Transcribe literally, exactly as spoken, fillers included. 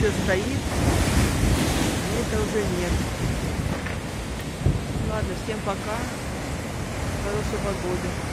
еще стоит. Это уже нет. Ладно, всем пока. Хорошей погоды.